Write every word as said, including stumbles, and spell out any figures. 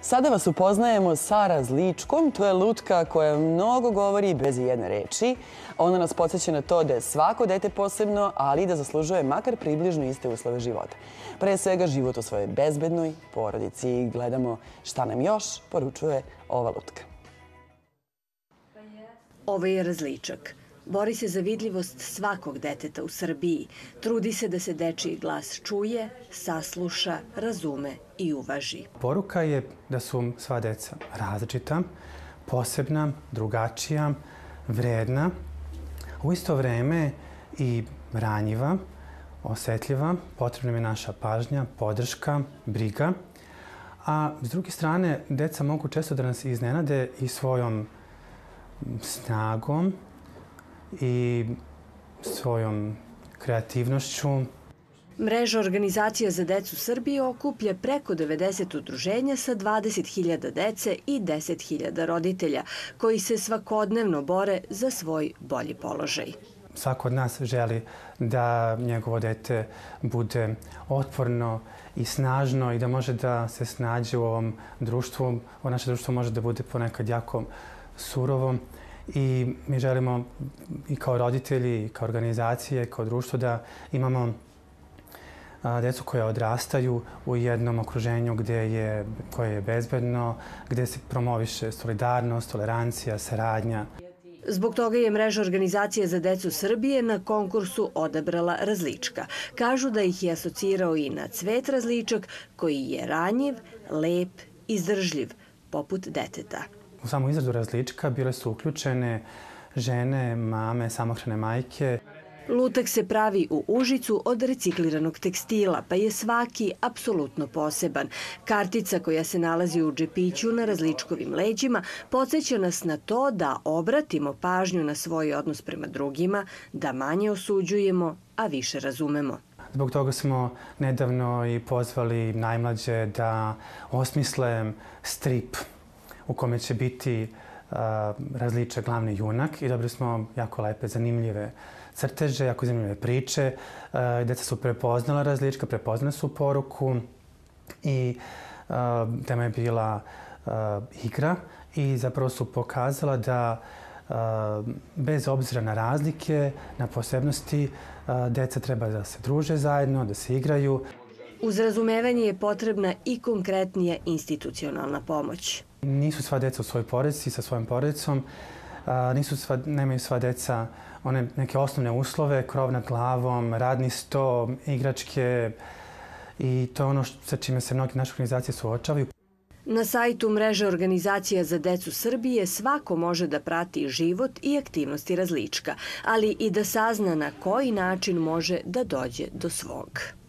Sada vas upoznajemo sa različkom. To je lutka koja mnogo govori bez jedne reči. Ona nas podsjeća na to da je svako dete posebno, ali i da zaslužuje makar približno iste uslove života. Pre svega život u svojoj bezbednoj porodici. Gledamo šta nam još poručuje ova lutka. Ovo je različak. Bori se za vidljivost svakog deteta u Srbiji. Trudi se da se dečiji glas čuje, sasluša, razume i uvaži. Poruka je da su sva deca različita, posebna, drugačija, vredna, u isto vreme i ranjiva, osetljiva, potrebna je naša pažnja, podrška, briga. A s druge strane, deca mogu često da nas iznenade i svojom snagom i svojom kreativnošću. Mreža organizacija za decu Srbije okuplja preko devedeset udruženja sa dvadeset hiljada dece i deset hiljada roditelja koji se svakodnevno bore za svoj bolji položaj. Svako od nas želi da njegovo dete bude otporno i snažno i da može da se snađe u ovom društvu. Ovo naše društvo može da bude ponekad jako surovo. I mi želimo i kao roditelji, i kao organizacije, kao društvo da imamo decu koja odrastaju u jednom okruženju gde je, koje je bezbedno, gde se promoviše solidarnost, tolerancija, saradnja. Zbog toga je Mreža organizacija za decu Srbije na konkursu odabrala različka. Kažu da ih je asocirao i na cvet različak koji je ranjiv, lep, izdržljiv, poput deteta. U samu izradu različka bile su uključene žene, mame, samohrane majke. Lutak se pravi u Užicu od recikliranog tekstila, pa je svaki apsolutno poseban. Kartica koja se nalazi u džepiću na različkovim leđima podsjeća nas na to da obratimo pažnju na svoj odnos prema drugima, da manje osuđujemo, a više razumemo. Zbog toga smo nedavno i pozvali najmlađe da osmisle strip u kome će biti uh, različak glavni junak i dobili smo jako lepe, zanimljive crteže, jako zanimljive priče. Uh, deca su prepoznala različka, prepoznala su poruku i uh, tema je bila uh, igra i zapravo su pokazala da uh, bez obzira na razlike, na posebnosti, uh, deca treba da se druže zajedno, da se igraju. Uz razumevanje je potrebna i konkretnija institucionalna pomoć. Nisu sva deca u svojoj porodici, sa svojom porodicom. Nisu sva, nemaju sva deca one neke osnovne uslove, krov nad glavom, radni sto, igračke i to je ono sa čime se mnogi naše organizacije suočavaju. Na sajtu Mreže organizacija za decu Srbije svako može da prati život i aktivnosti različka, ali i da sazna na koji način može da dođe do svog.